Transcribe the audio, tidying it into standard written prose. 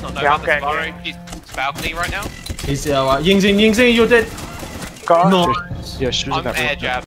not know Yeah, about the okay, sparring. He's balcony right now. He's ying's in, you're dead. Got No. Yeah, shoot I'm that air real quick. jab.